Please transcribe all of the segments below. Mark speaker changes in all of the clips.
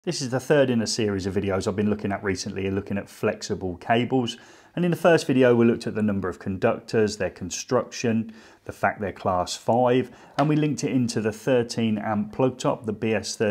Speaker 1: This is the third in a series of videos I've been looking at recently, looking at flexible cables. And in the first video we looked at the number of conductors, their construction, the fact they're class 5, and we linked it into the 13 amp plug top, the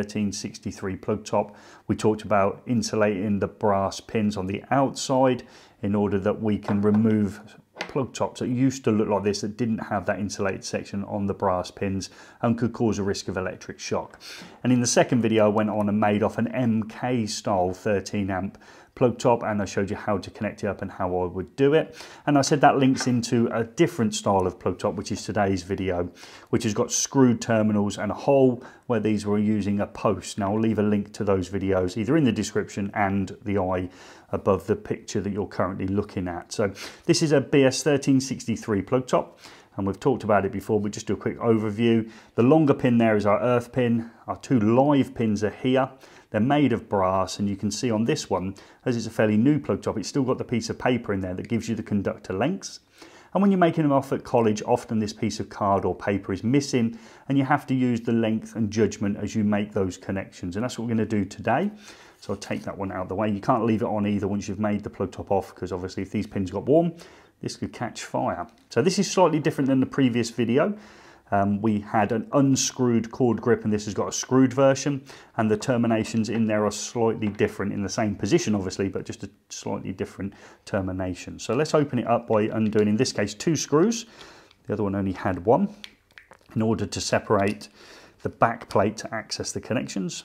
Speaker 1: BS1363 plug top. We talked about insulating the brass pins on the outside in order that we can remove plug tops that used to look like this that didn't have that insulated section on the brass pins and could cause a risk of electric shock. And in the second video I went on and made off an MK style 13 amp plug top, and I showed you how to connect it up and how I would do it. And I said that links into a different style of plug top, which is today's video, which has got screwed terminals and a hole where these were using a post. Now I'll leave a link to those videos either in the description and the eye above the picture that you're currently looking at. So this is a BS1363 plug top, and we've talked about it before, but just do a quick overview. The longer pin there is our earth pin. Our two live pins are here. They're made of brass, and you can see on this one, as it's a fairly new plug top, it's still got the piece of paper in there that gives you the conductor lengths. And when you're making them off at college, often this piece of card or paper is missing, and you have to use the length and judgment as you make those connections. And that's what we're going to do today. So I'll take that one out of the way. You can't leave it on either once you've made the plug top off, because obviously if these pins got warm, this could catch fire. So this is slightly different than the previous video. We had an unscrewed cord grip, and this has got a screwed version, and the terminations in there are slightly different, in the same position obviously, but just a slightly different termination. So let's open it up by undoing, in this case, 2 screws. The other one only had 1, in order to separate the back plate to access the connections.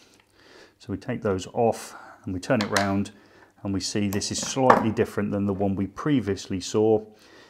Speaker 1: So we take those off and we turn it round, and we see this is slightly different than the one we previously saw,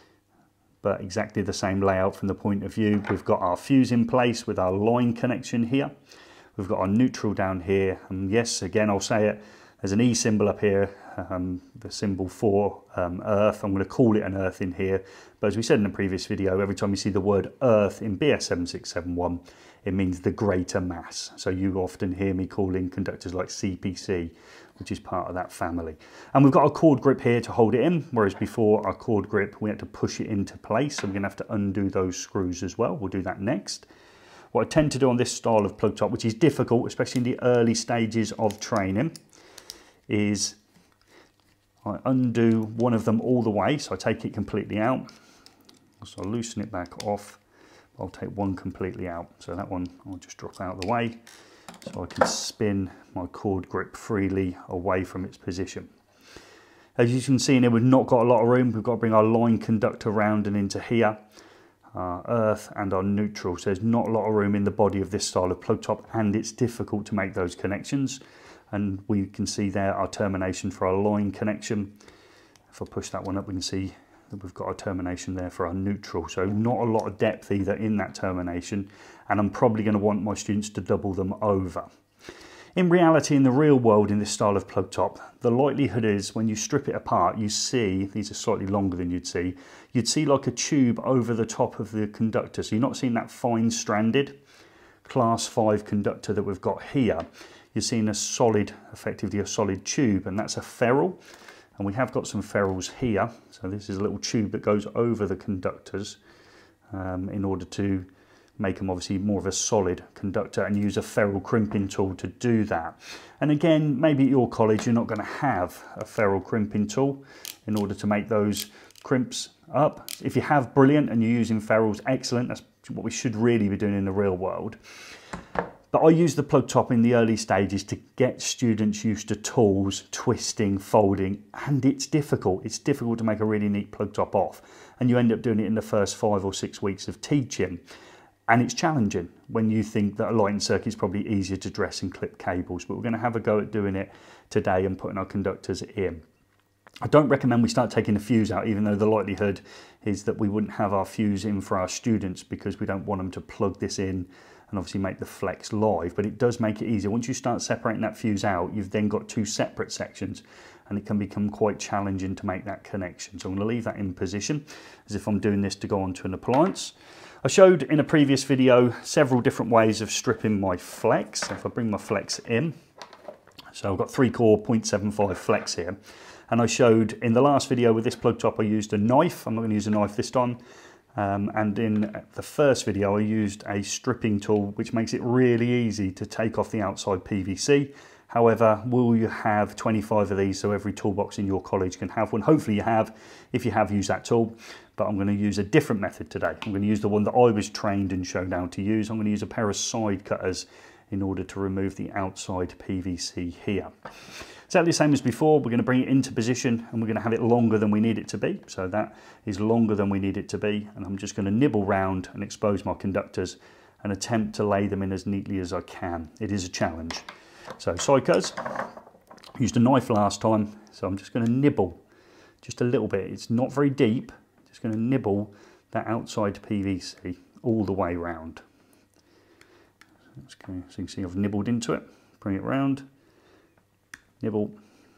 Speaker 1: but exactly the same layout from the point of view. We've got our fuse in place with our line connection here. We've got our neutral down here, and yes, again, I'll say it, there's an E symbol up here, the symbol for earth. I'm going to call it an earth in here, but as we said in the previous video, every time you see the word earth in BS7671, it means the greater mass. So you often hear me calling conductors like CPC, which is part of that family. And we've got a cord grip here to hold it in, whereas before our cord grip, we had to push it into place. So we're gonna have to undo those screws as well. We'll do that next. What I tend to do on this style of plug top, which is difficult, especially in the early stages of training, is I undo one of them all the way. So I take it completely out. So I'll loosen it back off. I'll take one completely out. So that one I'll just drop out of the way, so I can spin my cord grip freely away from its position. As you can see in here, we've not got a lot of room. We've got to bring our line conductor round and into here, our earth and our neutral. So there's not a lot of room in the body of this style of plug top, and it's difficult to make those connections. And we can see there our termination for our line connection. If I push that one up, we can see that we've got a termination there for our neutral. So not a lot of depth either in that termination, and I'm probably going to want my students to double them over. In reality, in the real world, in this style of plug top, the likelihood is when you strip it apart, you see, these are slightly longer than you'd see like a tube over the top of the conductor. So you're not seeing that fine stranded class 5 conductor that we've got here. You're seeing a solid, effectively a solid tube, and that's a ferrule. And we have got some ferrules here. So this is a little tube that goes over the conductors in order to make them obviously more of a solid conductor, and use a ferrule crimping tool to do that. And again, maybe at your college you're not going to have a ferrule crimping tool in order to make those crimps up. If you have, brilliant, and you're using ferrules, excellent. That's what we should really be doing in the real world. But I use the plug top in the early stages to get students used to tools, twisting, folding, and it's difficult. It's difficult to make a really neat plug top off, and you end up doing it in the first 5 or 6 weeks of teaching. And it's challenging when you think that a lighting circuit is probably easier to dress and clip cables, but we're going to have a go at doing it today and putting our conductors in. I don't recommend we start taking the fuse out, even though the likelihood is that we wouldn't have our fuse in for our students, because we don't want them to plug this in and obviously make the flex live, but it does make it easier. Once you start separating that fuse out, you've then got 2 separate sections, and it can become quite challenging to make that connection. So I'm going to leave that in position as if I'm doing this to go onto an appliance. I showed in a previous video several different ways of stripping my flex. So if I bring my flex in, so I've got 3-core 0.75 flex here, and I showed in the last video with this plug top I used a knife. I'm not going to use a knife this time. And in the first video I used a stripping tool, which makes it really easy to take off the outside PVC However, will you have 25 of these so every toolbox in your college can have one? Hopefully you have, if you have, use that tool. But I'm going to use a different method today. I'm going to use the one that I was trained and shown how to use. I'm going to use a pair of side cutters in order to remove the outside PVC here. Exactly the same as before. We're going to bring it into position and we're going to have it longer than we need it to be. So that is longer than we need it to be. And I'm just going to nibble round and expose my conductors and attempt to lay them in as neatly as I can. It is a challenge. So side cutters, used a knife last time, so I'm just going to nibble just a little bit. It's not very deep, just going to nibble that outside PVC all the way round. So you can see I've nibbled into it, bring it round, nibble,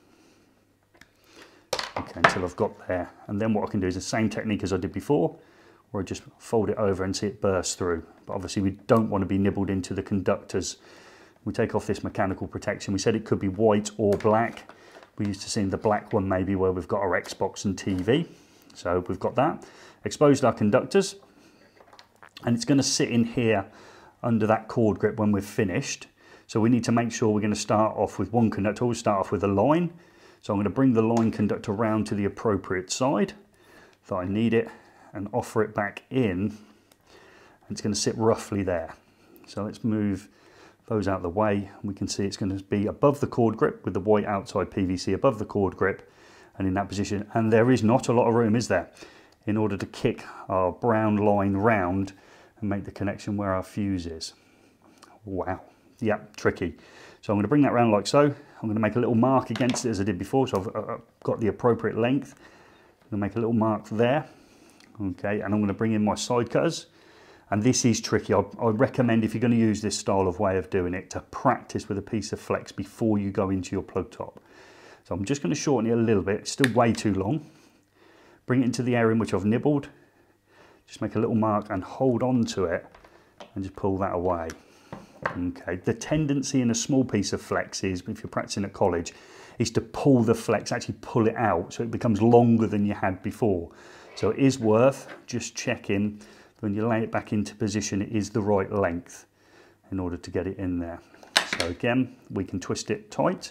Speaker 1: okay, until I've got there. And then what I can do is the same technique as I did before, where I just fold it over and see it burst through. But obviously we don't want to be nibbled into the conductors. We take off this mechanical protection. We said it could be white or black. We used to see the black one maybe where we've got our Xbox and TV. So we've got that. Exposed our conductors. And it's going to sit in here under that cord grip when we've finished. So we need to make sure we're going to start off with one conductor. We'll start off with a line. So I'm going to bring the line conductor round to the appropriate side that I need it and offer it back in. And it's going to sit roughly there. So let's move those out of the way. We can see it's going to be above the cord grip with the white outside PVC above the cord grip and in that position. And there is not a lot of room, is there, in order to kick our brown line round and make the connection where our fuse is. Wow, yeah, tricky. So I'm going to bring that round like so. I'm going to make a little mark against it as I did before, so I've got the appropriate length. I'm going to make a little mark there, okay, and I'm going to bring in my side cutters. And this is tricky. I recommend, if you're going to use this style of way of doing it, to practice with a piece of flex before you go into your plug top. So I'm just going to shorten it a little bit. It's still way too long. Bring it into the area in which I've nibbled. Just make a little mark and hold on to it and just pull that away. Okay. The tendency in a small piece of flex is, if you're practicing at college, is to pull the flex, actually pull it out so it becomes longer than you had before. So it is worth just checking when you lay it back into position, it is the right length in order to get it in there. So again, we can twist it tight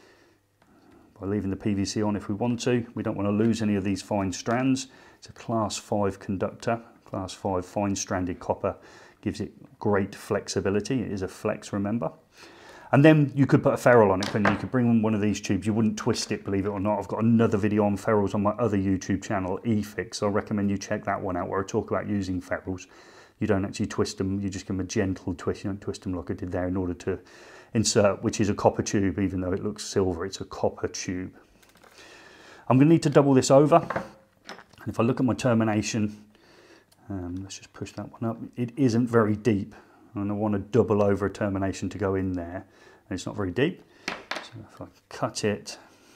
Speaker 1: by leaving the PVC on if we want to. We don't want to lose any of these fine strands. It's a class 5 conductor, class 5 fine stranded copper, gives it great flexibility. It is a flex, remember. And then you could put a ferrule on it, and you could bring one of these tubes. You wouldn't twist it, believe it or not. I've got another video on ferrules on my other YouTube channel, eFix. So I recommend you check that one out, where I talk about using ferrules. You don't actually twist them, you just give them a gentle twist. You don't twist them like I did there in order to insert, which is a copper tube, even though it looks silver, it's a copper tube. I'm going to need to double this over. And if I look at my termination, let's just push that one up. It isn't very deep, and I want to double over a termination to go in there. And it's not very deep. So if I cut it,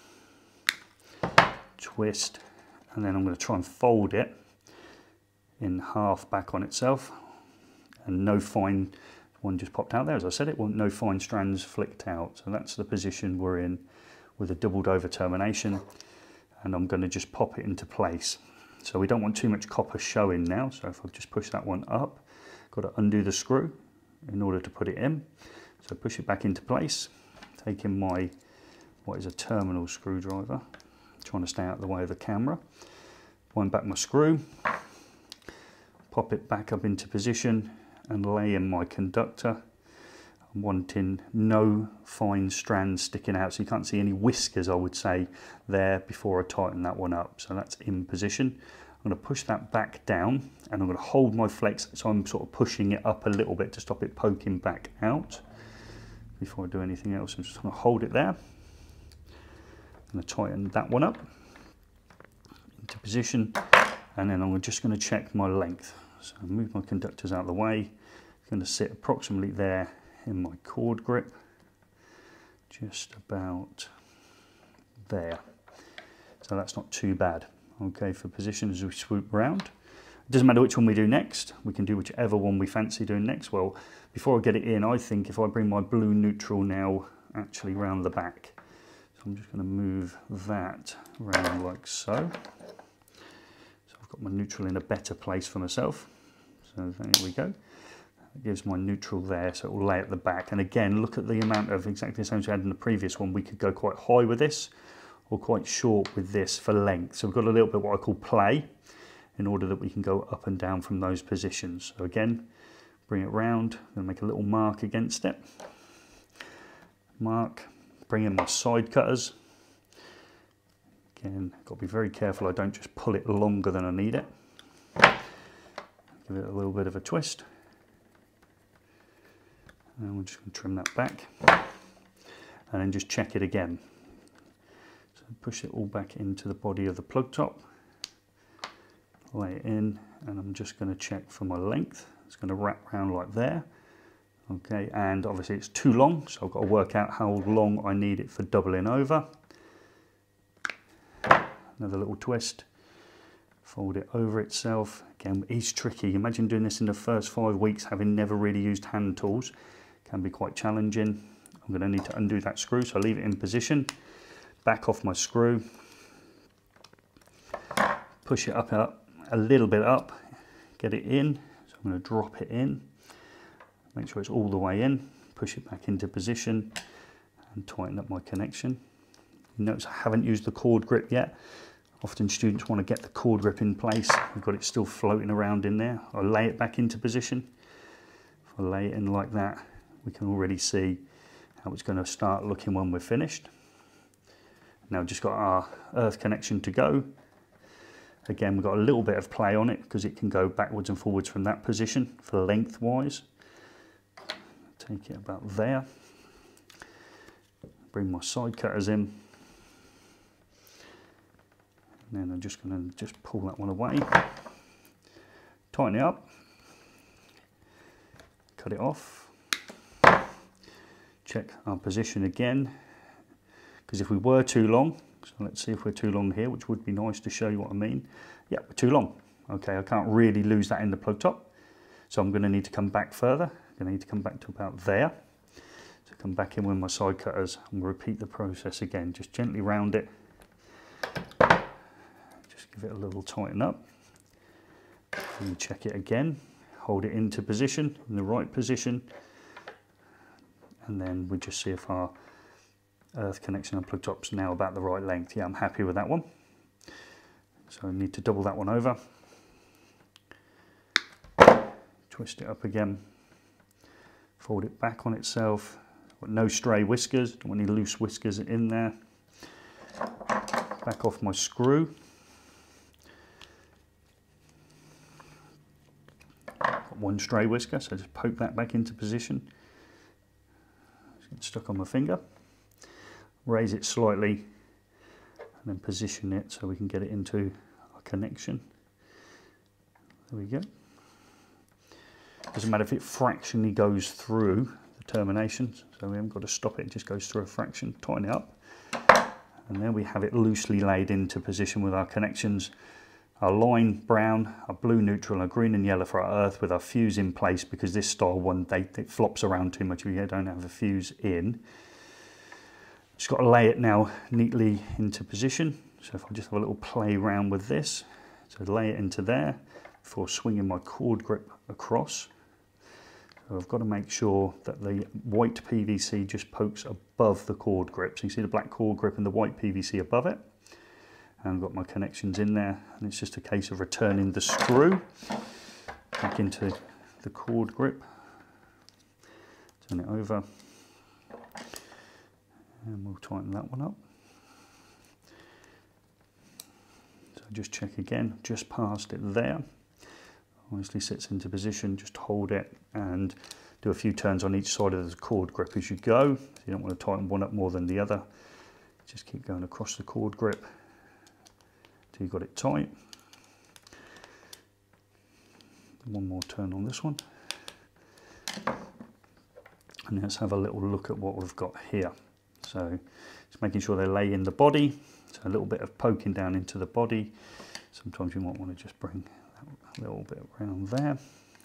Speaker 1: twist, and then I'm going to try and fold it in half back on itself. And no fine, one just popped out there, as I said, no fine strands flicked out. So that's the position we're in with a doubled over termination. And I'm going to just pop it into place. So we don't want too much copper showing now. So if I just push that one up, got to undo the screw in order to put it in. So push it back into place, take in my, what is a terminal screwdriver, trying to stay out of the way of the camera, wind back my screw, pop it back up into position and lay in my conductor. I'm wanting no fine strands sticking out, so you can't see any whiskers, I would say, there before I tighten that one up. So that's in position. I'm going to push that back down and I'm going to hold my flex, so I'm sort of pushing it up a little bit to stop it poking back out. Before I do anything else, I'm just going to hold it there. I'm going to tighten that one up into position, and then I'm just going to check my length. So I move my conductors out of the way. It's going to sit approximately there in my cord grip, just about there. So that's not too bad. Okay, for position as we swoop around. It doesn't matter which one we do next. We can do whichever one we fancy doing next. Well, before I get it in, I think if I bring my blue neutral now actually round the back. So I'm just going to move that around like so. So I've got my neutral in a better place for myself. So there we go. That gives my neutral there, so it will lay at the back. And again, look at the amount of exactly the same as we had in the previous one. We could go quite high with this or quite short with this for length. So we've got a little bit what I call play in order that we can go up and down from those positions. So again, bring it round and make a little mark against it. Mark, bring in my side cutters. Again, got to be very careful I don't just pull it longer than I need it. Give it a little bit of a twist. And we're just going to trim that back. And then just check it again. So push it all back into the body of the plug top. Lay it in, and I'm just going to check for my length. It's going to wrap around like there. Okay, and obviously it's too long, so I've got to work out how long I need it for doubling over. Another little twist. Fold it over itself. Again, it's tricky. Imagine doing this in the first 5 weeks, having never really used hand tools. Can be quite challenging. I'm going to need to undo that screw, so I leave it in position. Back off my screw. Push it up a little bit up. Get it in. So I'm going to drop it in. Make sure it's all the way in. Push it back into position and tighten up my connection. Notice I haven't used the cord grip yet. Often students want to get the cord grip in place. We've got it still floating around in there. I lay it back into position. If I lay it in like that, we can already see how it's going to start looking when we're finished. Now we've just got our earth connection to go. Again, we've got a little bit of play on it because it can go backwards and forwards from that position for lengthwise. Take it about there. Bring my side cutters in. And then I'm just going to pull that one away. Tighten it up. Cut it off. Check our position again. Because if we were too long, so let's see if we're too long here, which would be nice to show you what I mean. Yeah, we're too long. Okay, I can't really lose that in the plug top. So I'm going to need to come back further. I'm going to need to come back to about there. So come back in with my side cutters and repeat the process again. Just gently round it. Just give it a little tighten up. And check it again. Hold it into position, in the right position. And then we just see if our earth connection and plug top's now about the right length. Yeah, I'm happy with that one. So I need to double that one over. Twist it up again. Fold it back on itself. No stray whiskers, don't want any loose whiskers in there. Back off my screw. Got one stray whisker, so just poke that back into position. It's stuck on my finger. Raise it slightly and then position it so we can get it into our connection. There we go. Doesn't matter if it fractionally goes through the terminations, so we haven't got to stop it, it just goes through a fraction. Tighten it up, and then we have it loosely laid into position with our connections. Our line brown, our blue neutral, our green and yellow for our earth with our fuse in place, because this style one, it flops around too much if you don't have a fuse in. Just got to lay it now neatly into position. So if I just have a little play around with this, so lay it into there before swinging my cord grip across. So I've got to make sure that the white PVC just pokes above the cord grip. So you see the black cord grip and the white PVC above it. And I've got my connections in there, and it's just a case of returning the screw back into the cord grip. Turn it over. And we'll tighten that one up. So just check again, just past it there. Nicely sits into position, just hold it and do a few turns on each side of the cord grip as you go. So you don't want to tighten one up more than the other. Just keep going across the cord grip until you've got it tight. One more turn on this one. And let's have a little look at what we've got here. So just making sure they lay in the body. So a little bit of poking down into the body. Sometimes you might want to just bring that a little bit around there.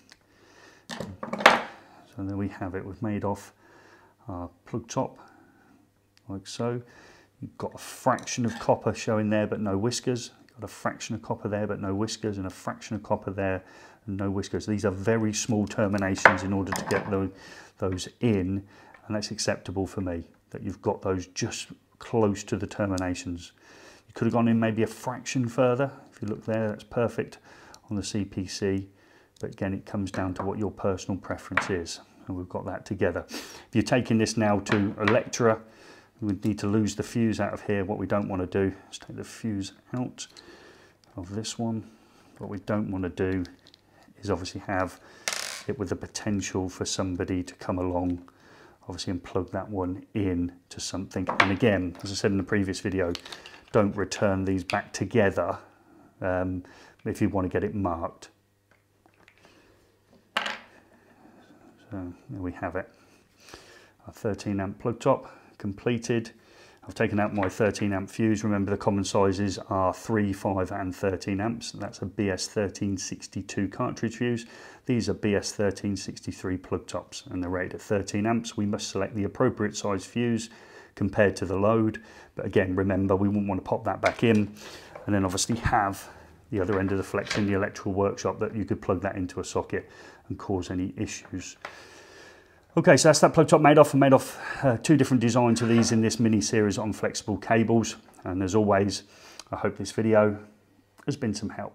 Speaker 1: So there we have it. We've made off our plug top like so. You've got a fraction of copper showing there but no whiskers. You've got a fraction of copper there but no whiskers, and a fraction of copper there and no whiskers. These are very small terminations in order to get those in, and that's acceptable for me, that you've got those just close to the terminations. You could have gone in maybe a fraction further. If you look there, that's perfect on the CPC, but again, it comes down to what your personal preference is, and we've got that together. If you're taking this now to a lecturer, we would need to lose the fuse out of here. What we don't want to do is take the fuse out of this one. What we don't want to do is obviously have it with the potential for somebody to come along, obviously, and plug that one in to something. And again, as I said in the previous video, don't return these back together if you want to get it marked. So there we have it. Our 13 amp plug top completed. I've taken out my 13 amp fuse. Remember, the common sizes are 3, 5 and 13 amps. That's a BS1362 cartridge fuse. These are BS1363 plug tops, and they're rated at 13 amps. We must select the appropriate size fuse compared to the load. But again, remember, we wouldn't want to pop that back in and then obviously have the other end of the flex in the electrical workshop, that you could plug that into a socket and cause any issues. Okay, so that's that plug top made off. I made off 2 different designs of these in this mini series on flexible cables. And as always, I hope this video has been some help.